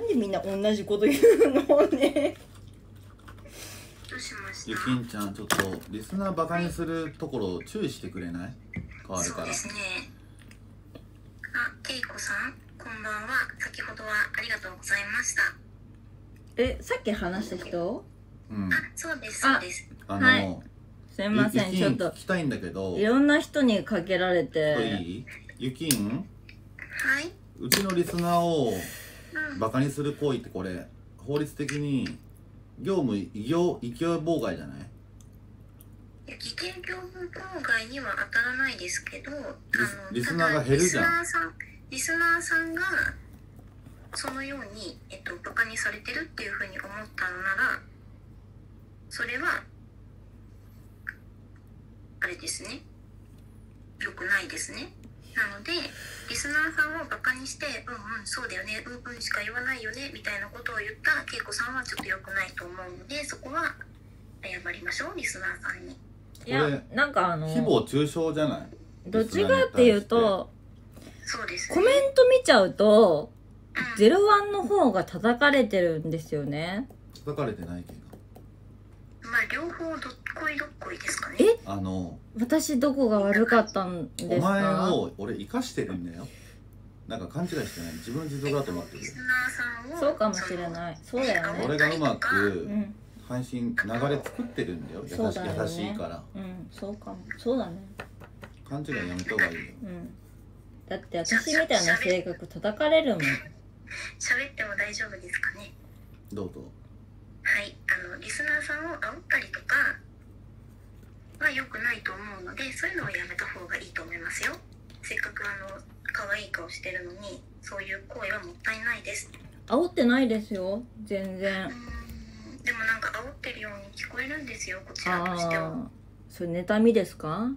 でみんな同じこと言うのね。 どうしました？ ゆきんちゃん、ちょっとリスナーバカにするところを注意してくれない？変わるから。 そうですね。あ、けいこさん、こんばんは。先ほどはありがとうございました。 さっき話した人？ うん。 あ、そうです、そうです。 はいすいません、ちょっと聞きたいんだけど。 いろんな人にかけられて。 いい？ゆきん？ はい。 うちのリスナーをバカにする行為ってこれ法律的に業務違法妨害じゃない？ 偽計業務妨害には当たらないですけど、 リスナーが減るじゃん。 リスナーさんがそのように、バカにされてるっていうふうに思ったのなら、それはあれですね、良くないですね。なのでリスナーさんをバカにして「うんうんそうだよね、うんうんしか言わないよね」みたいなことを言ったけいこさんはちょっと良くないと思うので、そこは謝りましょう、リスナーさんに。 いや、なんか誹謗中傷じゃない？ どっちかっていうと、 そうですね、 コメント見ちゃうと、01の方が叩かれてるんですよね。 叩かれてないけど。 まあ両方どっこいどっこいですかね。 私どこが悪かったんですか？ お前を俺生かしてるんだよ。なんか勘違いしてない？自分自得だと思ってる。 リスナーさんをそうかもしれない。そうだよね。 俺がうまくうん配信流れ作ってるんだよ。 そうだよね、 優しいから。 そうかも。そうだね。 勘違いやめた方がいいよ。 だって私みたいな性格叩かれるもん。 喋っても大丈夫ですかね？ どうぞ。 はい、リスナーさんを煽ったりとかは良くないと思うので、そういうのはやめた方がいいと思いますよ。せっかく可愛い顔してるのにそういう行為はもったいないです。 煽ってないですよ、全然。 でもなんか煽ってるように聞こえるんですよ、こちらとしては。 それ妬みですか？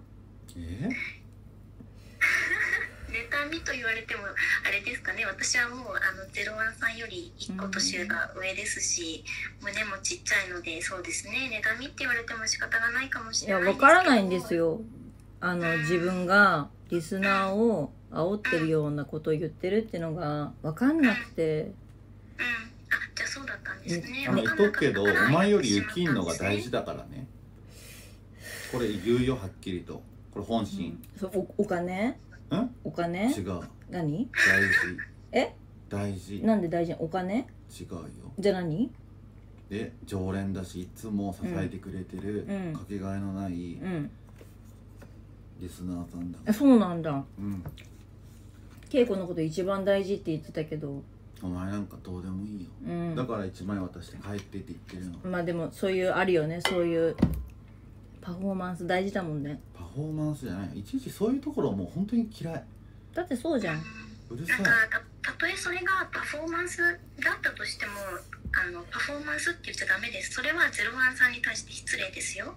妬みと言われてもあれですかね。私はもう01さんより1個年が上ですし、胸もちっちゃいので、そうですね、妬みって言われても仕方がないかもしれないですけど。 いや、わからないんですよ。自分がリスナーを煽ってるようなことを言ってるっていうのがわかんなくて。 じゃあそうだったんですね。 言っとくけど、お前よりゆきんのが大事だからね。これ言うよ、はっきりと。これ本心。 お金？お金？ 違う。 何？ 大事。大事。 なんで大事？お金？ 違うよ。 じゃあ何？ で、常連だし、いつも支えてくれてる、かけがえのないリスナーさんだ。 そうなんだ。稽古のこと一番大事って言ってたけど。 お前なんかどうでもいいよ。だから1万円渡して帰ってって言ってるの。 まあでもそういうあるよね、そういうパフォーマンス大事だもんね。 パフォーマンスじゃない、いちいちそういうところもう本当に嫌い。 だってそうじゃん。 うるさい。 なんかたとえそれがパフォーマンスだったとしても、パフォーマンスって言っちゃダメです。それは01さんに対して失礼ですよ。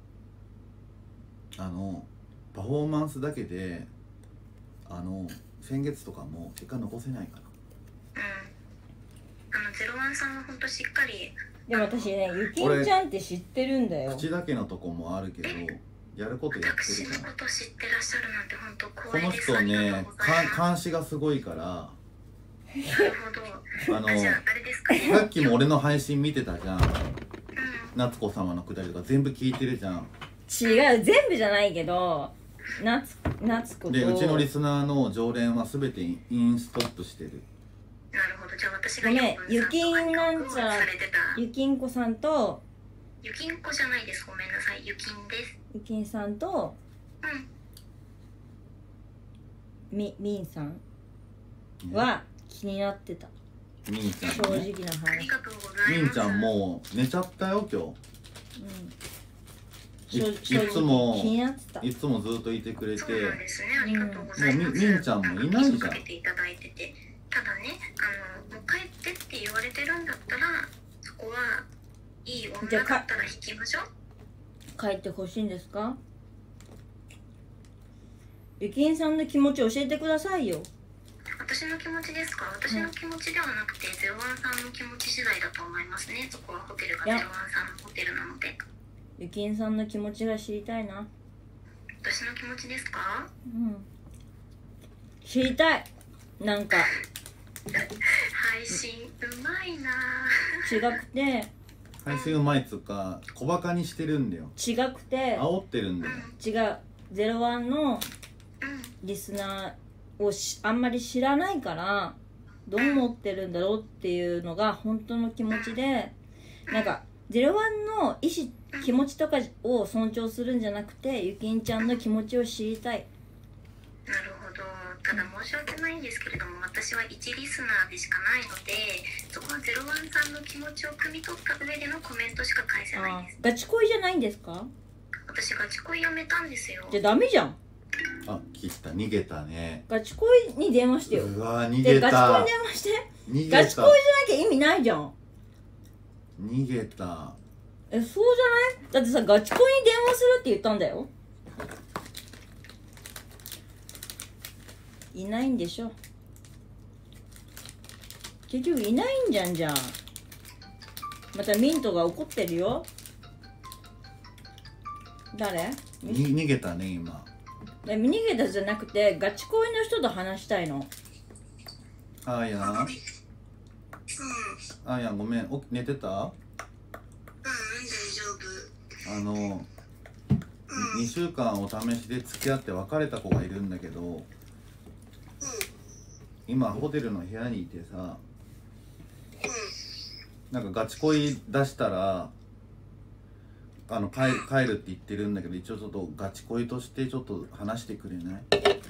パフォーマンスだけで先月とかも結果残せないから。 01さんは本当しっかり。 でも私ね、ゆきんちゃんって知ってるんだよ。 口だけのとこもあるけど、やることやってるから。 私のこと知ってらっしゃるなんて本当光栄です。 この人ね、監視がすごいから。なるほど。じゃああれですかね。 さっきも俺の配信見てたじゃん。夏子様のくだりとか全部聞いてるじゃん。 違う、全部じゃないけど、夏子とで、うちのリスナーの常連は全てインストップしてる。 なるほど。じゃあ私がゆきんなんちゃゆきんこさんと、 ゆきんこじゃないです、ごめんなさい、ゆきんです。 ゆきんさんとみんさんは気になってた。 みんちゃん、 正直な話。 みんちゃんもう寝ちゃったよ今日。いつもずっといてくれて。 そうなんですね、ありがとうございます。 みんちゃんもいないじゃん。 かけていただいてて、ただね、もう帰ってって言われてるんだったら、そこはいい女だったら引きましょう。 帰ってほしいんですか？ゆきんさんの気持ち教えてくださいよ。 私の気持ちですか？私の気持ちではなくて、01さんの気持ち次第だと思いますね。そこはホテルが01さんのホテルなので。 ゆきんさんの気持ちが知りたいな。 私の気持ちですか？ 知りたい。なんか配信うまいな。 違くて配信うまいっつうか小バカにしてるんだよ。 違くて煽ってるんだよ。 違う、01のリスナーをあんまり知らないからどう思ってるんだろうっていうのが本当の気持ちで、なんか01の意思気持ちとかを尊重するんじゃなくてゆきんちゃんの気持ちを知りたい。 なるほど。ただ申し訳ないんですけれども、私は一リスナーでしかないので、そこは01さんの気持ちを汲み取った上でのコメントしか返せないです。 ガチ恋じゃないんですか？ 私ガチ恋やめたんですよ。 じゃあダメじゃん。 あ、来た、逃げたね。 ガチ恋に電話してよ。 うわ、逃げた。 ガチ恋に電話して。 逃げた。 ガチ恋じゃなきゃ意味ないじゃん。 逃げた。 そうじゃない？だってさ、ガチ恋に電話するって言ったんだよ。いないんでしょ。結局いないんじゃん。じゃあまたミントが怒ってるよ。誰？ 逃げたね今。 逃げたじゃなくてガチ恋の人と話したいの。 あーやん、あーやん、ごめん、寝てた？ 大丈夫。 2週間お試しで付き合って別れた子がいるんだけど、今ホテルの部屋にいてさ、なんかガチ恋出したら帰るって言ってるんだけど、一応ちょっとガチ恋としてちょっと話してくれない？ あんな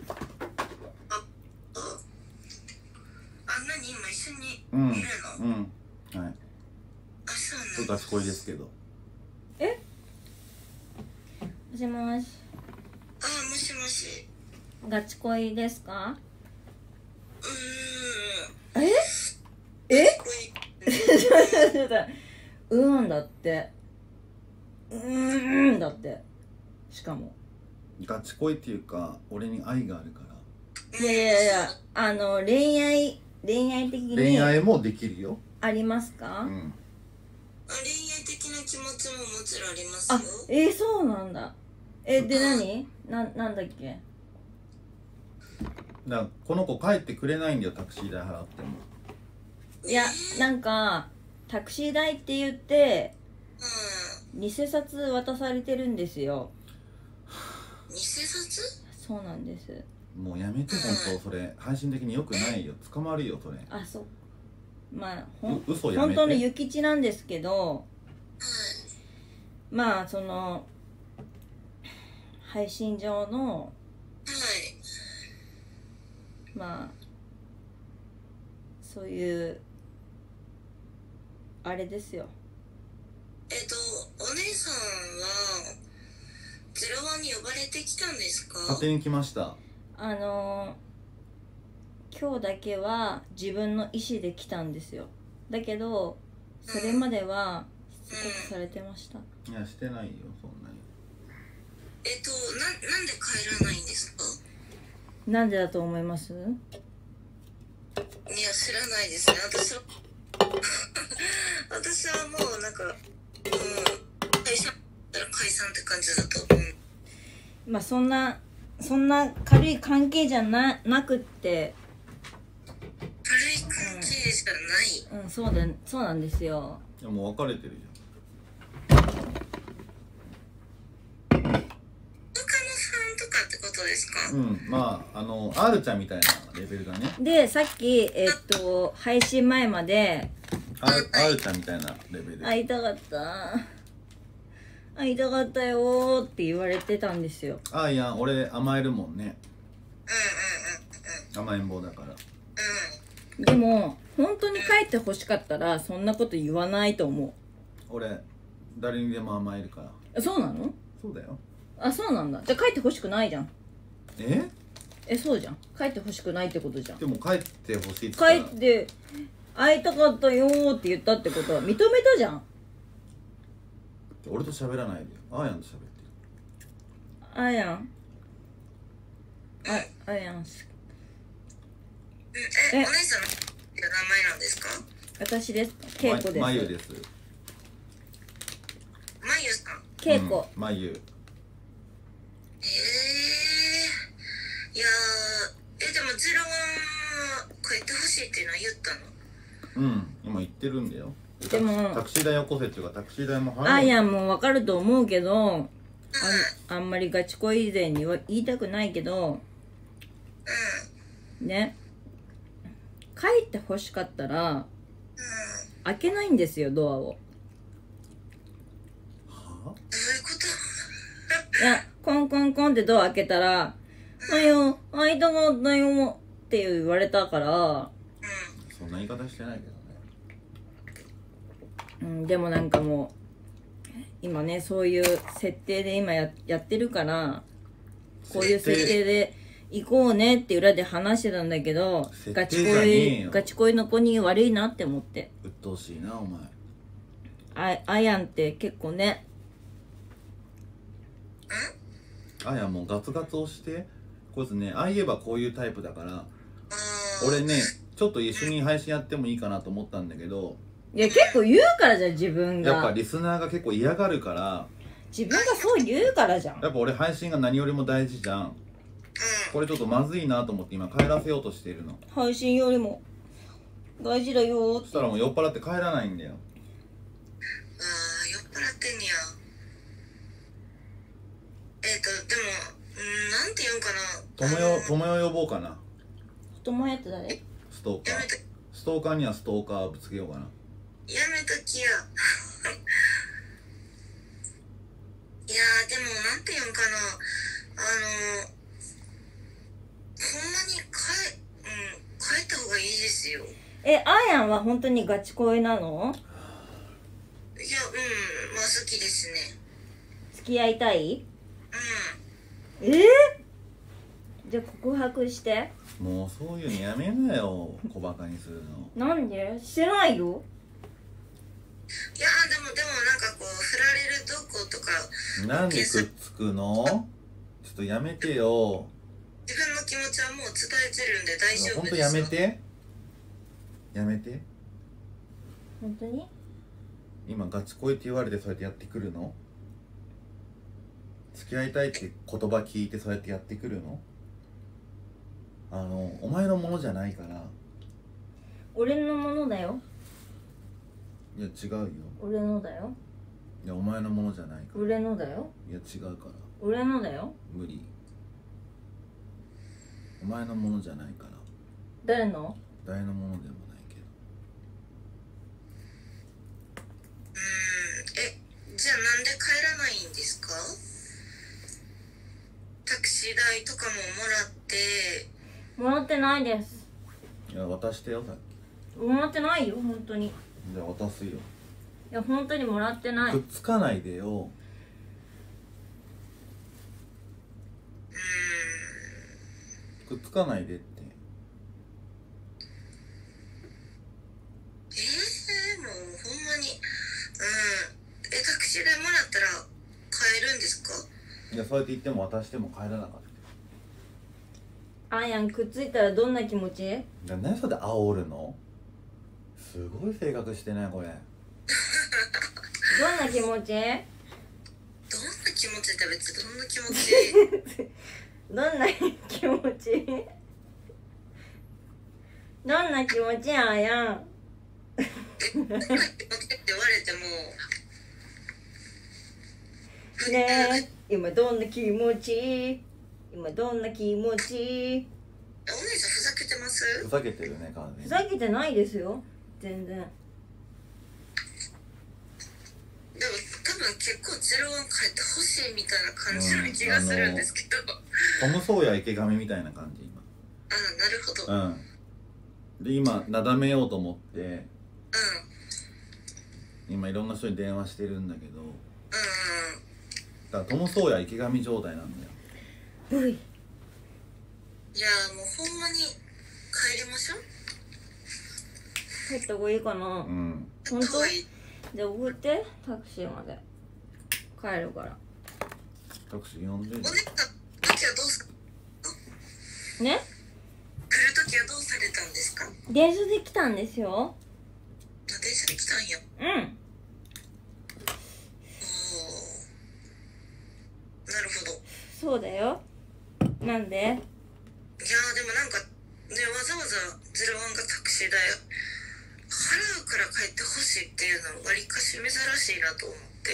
に今一緒にいるの？ はい。 あ、そうなんだ。 ガチ恋ですけど。 もしもし。 あ、もしもし。 ガチ恋ですか？だってだってしかもガチ恋っていうか俺に愛があるから。 いや恋愛的に恋愛もできるよ。 ありますか？ 恋愛的な気持ちももちろんありますよ。 そうなんだ。でなんだっけ？ この子帰ってくれないんだよ、タクシー代払っても。 いや、なんかタクシー代って言って偽札渡されてるんですよ。 偽札？ そうなんです。 もうやめて、本当それ配信的に良くないよ、捕まるよそれ。 そう、まあ嘘やめて。 本当の諭吉なんですけど、まあその配信上のまあそういうあれですよ。 お姉さんは01に呼ばれてきたんですか？ 勝手に来ました。 今日だけは自分の意思で来たんですよ。だけどそれまではしつこくされてました。 いや、してないよそんなに。 なんで帰らないんですか？ なんでだと思います？ いや、知らないですね。私はもうなんか会社だったら解散って感じだと思う。 まあそんな軽い関係じゃなくって、 軽い関係じゃない。 そうなんですよ。 いや、もう別れてるじ他のさんとかってことですか？ まあR ちゃんみたいなレベルだね。 でさっき配信前まで R ちゃんみたいなレベルで会いたかったよって言われてたんですよ。 いや、俺甘えるもんね。甘えん坊だから。 でも本当に帰ってほしかったらそんなこと言わないと思う。 俺誰にでも甘えるから。 そうなの？ そうだよ。 そうなんだ。じゃあ帰ってほしくないじゃん。そうじゃん。帰ってほしくないってことじゃん。 でも帰ってほしいって帰って会いたかったよって言ったってことは認めたじゃん。 俺と喋らないでよ。あやんと喋ってる。 あやんお姉さんの名前なんですか？ 私です。けいこです。 まゆです。 まゆさん。 けいこ。 まゆ。 いやでも01は帰ってってほしいっていうのは言ったの？ うん、今言ってるんだよ。 でもタクシー代よこせっていうか、タクシー代もあやんも分かると思うけど、あんまりガチ恋以前には言いたくないけどね、帰ってほしかったら開けないんですよ、ドアを。 はどういうこと？ いや、コンコンコンってドア開けたら「あよ、開いたかったよ」って言われたから、 そんな言い方してないけどね。 でもなんかもう今ね、そういう設定で今やってるから、こういう設定で行こうねって裏で話してたんだけど、ガチ恋の子に悪いなって思って。 鬱陶しいなお前。 あやんって結構ね。 あやんもうガツガツ押して。こいつね、ああ言えばこういうタイプだから、俺ねちょっと一緒に配信やってもいいかなと思ったんだけど、 いや結構言うからじゃん、自分が。 やっぱリスナーが結構嫌がるから、 自分がそう言うからじゃん。 やっぱ俺配信が何よりも大事じゃん。これちょっとまずいなと思って今帰らせようとしてるの。 配信よりも大事だよって。 そしたらもう酔っ払って帰らないんだよ。 酔っ払ってんや。でもなんて言うんかな。 友よ呼ぼうかな。 友よって誰？ ストーカー。ストーカーにはストーカーぶつけようかな。 やめときや。いやでもなんて言うんかな、ほんまに帰った方がいいですよ。 あやんは本当にガチ恋なの？ いや、まあ好きですね。 付き合いたい？じゃあ告白して。 もうそういうのやめなよ、小バカにするの。 なんで？してないよ。 いやでもなんかこう振られるどことか。 なんでくっつくの？ちょっとやめてよ。 自分の気持ちはもう伝えてるんで大丈夫ですよ。 ほんとやめて。やめて。 本当に？ 今ガチ恋って言われてそうやってやってくるの？付き合いたいって言葉聞いてそうやってやってくるの？お前のものじゃないから。 俺のものだよ。 いや違うよ。 俺のだよ。 いやお前のものじゃないから。 俺のだよ。 いや違うから。 俺のだよ。 無理。お前のものじゃないから。 誰の？ 誰のものでもないけど。 じゃあなんで帰らないんですか？タクシー代とかももらって。 もらってないです。 いや渡してよ、さっき。 もらってないよ、本当に。 じゃあ渡すよ。 いや本当にもらってない。 くっつかないでよ。くっつかないでって。 もうほんまにタクシー代もらったら帰るんですか？ いやそうやって言っても渡しても帰らなかった。 あやんくっついたらどんな気持ち？ 何それで煽るの？すごい性格してないこれ。 どんな気持ち？ どんな気持ちって別にどんな気持ち？ どんな気持ち？どんな気持ちあやん？ どんな気持ちって言われてもねえ、今どんな気持ち？今どんな気持ち？ お姉さんふざけてます？ ふざけてるね、完全に。 ふざけてないですよ、全然。 でも多分結構01帰ってほしいみたいな感じの気がするんですけど、 トム・ソーヤ池上みたいな感じ今。 なるほど。 で今なだめようと思って今いろんな人に電話してるんだけど、だからトム・ソーヤ池上状態なんだよ。 いやもうほんまに帰りましょう。 帰った方がいいかな。本当？じゃあ送ってタクシーまで帰るから。 タクシー呼んでる。 お姉さん時はどうすね？ 来る時はどうされたんですか？ 電車で来たんですよ。 電車で来たんや。なるほど。 そうだよ。なんで？ いやでもなんかわざわざ01がタクシー代払うから帰ってほしいっていうのはわりかし珍しいなと思って。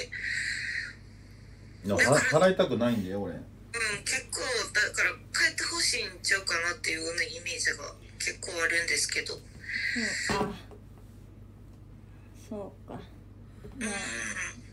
いや払いたくないんだよ俺。 結構だから帰ってほしいんちゃうかなっていう、ね、イメージが結構あるんですけど。 そうか。まあ